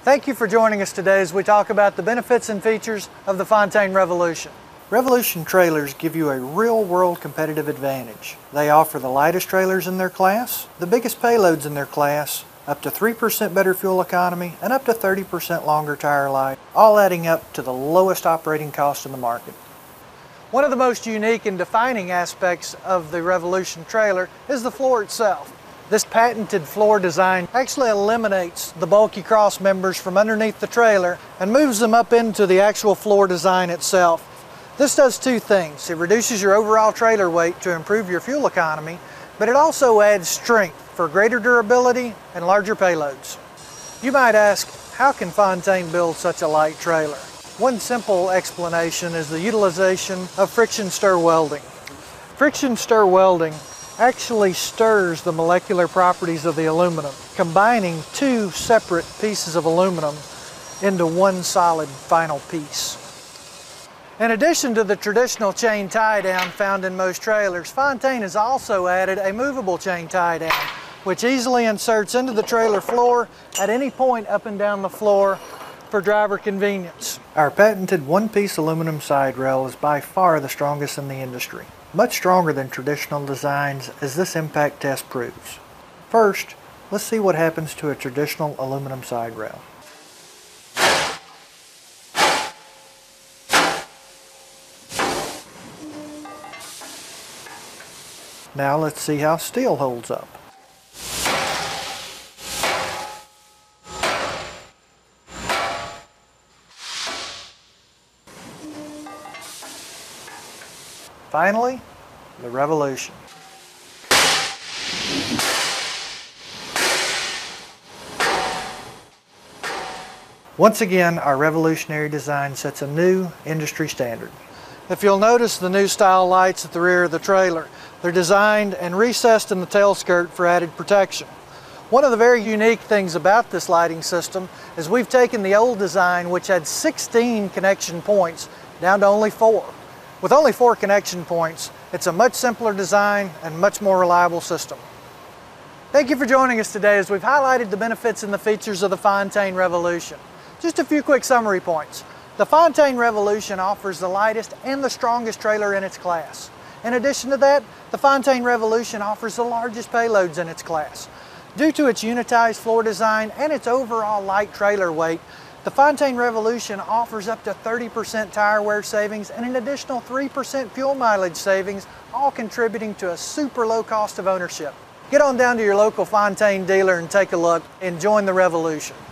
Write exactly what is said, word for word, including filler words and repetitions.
Thank you for joining us today as we talk about the benefits and features of the Fontaine Revolution. Revolution trailers give you a real-world competitive advantage. They offer the lightest trailers in their class, the biggest payloads in their class, up to three percent better fuel economy, and up to thirty percent longer tire life, all adding up to the lowest operating cost in the market. One of the most unique and defining aspects of the Revolution trailer is the floor itself. This patented floor design actually eliminates the bulky cross members from underneath the trailer and moves them up into the actual floor design itself. This does two things. It reduces your overall trailer weight to improve your fuel economy, but it also adds strength for greater durability and larger payloads. You might ask, how can Fontaine build such a light trailer? One simple explanation is the utilization of friction stir welding. Friction stir welding actually stirs the molecular properties of the aluminum, combining two separate pieces of aluminum into one solid final piece. In addition to the traditional chain tie-down found in most trailers, Fontaine has also added a movable chain tie-down, which easily inserts into the trailer floor at any point up and down the floor for driver convenience. Our patented one-piece aluminum side rail is by far the strongest in the industry. Much stronger than traditional designs, as this impact test proves. First, let's see what happens to a traditional aluminum side rail. Now let's see how steel holds up. Finally, the Revolution. Once again, our revolutionary design sets a new industry standard. If you'll notice the new style lights at the rear of the trailer, they're designed and recessed in the tail skirt for added protection. One of the very unique things about this lighting system is we've taken the old design, which had sixteen connection points, down to only four. With only four connection points, it's a much simpler design and much more reliable system. Thank you for joining us today as we've highlighted the benefits and the features of the Fontaine Revolution. Just a few quick summary points. The Fontaine Revolution offers the lightest and the strongest trailer in its class. In addition to that, the Fontaine Revolution offers the largest payloads in its class. Due to its unitized floor design and its overall light trailer weight, the Fontaine Revolution offers up to thirty percent tire wear savings and an additional three percent fuel mileage savings, all contributing to a super low cost of ownership. Get on down to your local Fontaine dealer and take a look and join the revolution.